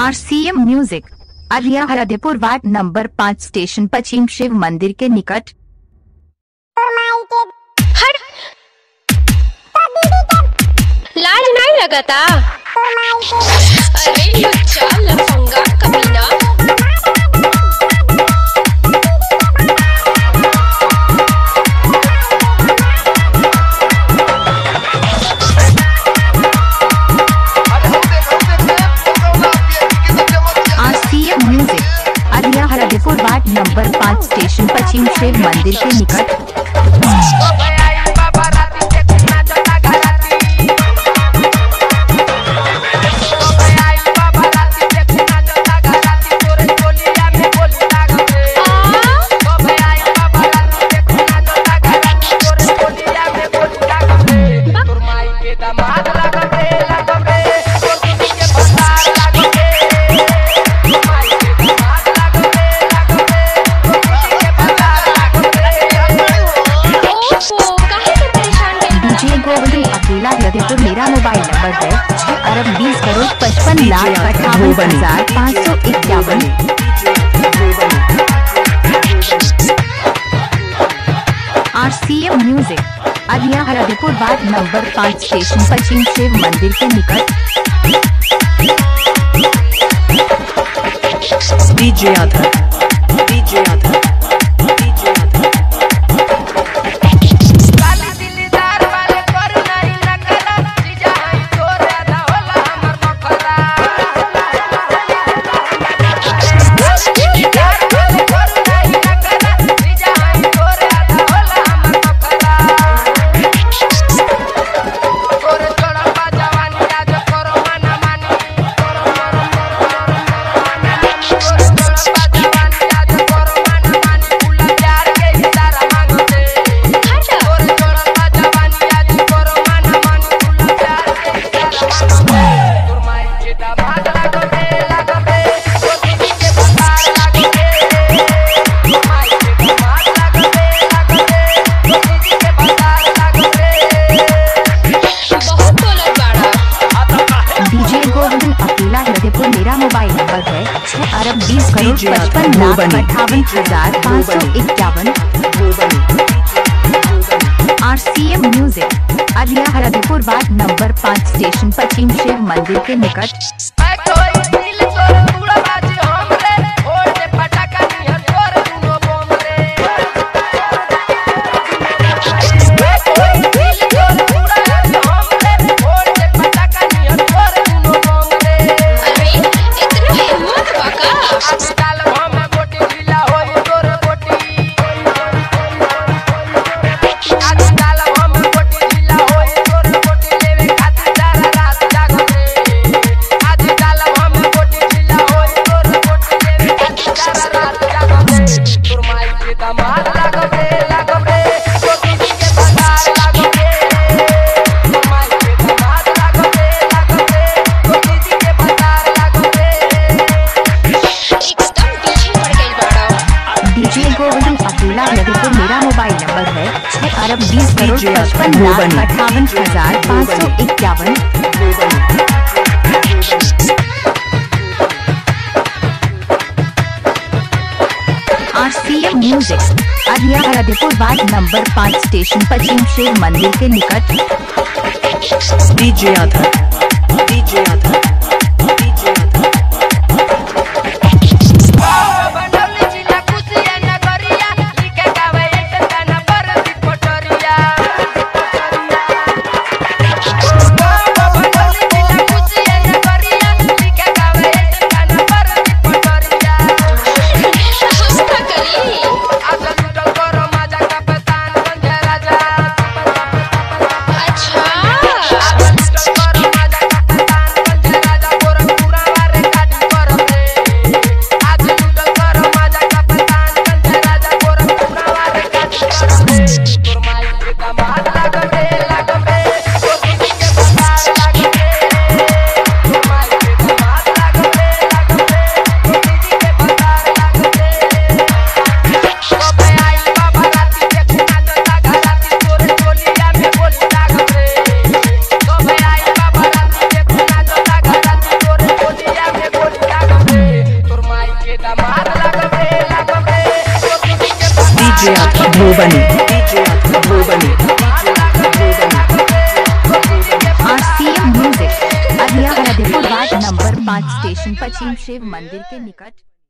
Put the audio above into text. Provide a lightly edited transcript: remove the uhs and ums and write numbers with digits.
RCM music area Hardepur ward number 5 station पश्चिम शिव मंदिर के निकट। लाज नहीं लगता? अरे लुच्चा लफंगा कमीना। RCM music area Hardepur ward number 5 station पश्चिम शिव मंदिर के निकट। हरदेपुर मेरा मोबाइल नंबर है 6,20,55,58,551। RCM music area Hardepur ward number 5 station पश्चिम शिव मंदिर के निकट। DJ Adhar, DJ Adhar, DJ Adhar। हरदेपुर मेरा मोबाइल नंबर है 6,20,55,58,551। RCM music area Hardepur ward number 5 station पश्चिम शिव मंदिर के निकट। हरदेपुर मेरा मोबाइल नंबर है 6,20,55,58,551। RCM music area Hardepur ward number 5 station पश्चिम शिव मंदिर के निकट। DJ Adhar, DJ Adhar। DJ Dhobni RCM music area Hardepur ward number 5 station पश्चिम शिव मंदिर के निकट।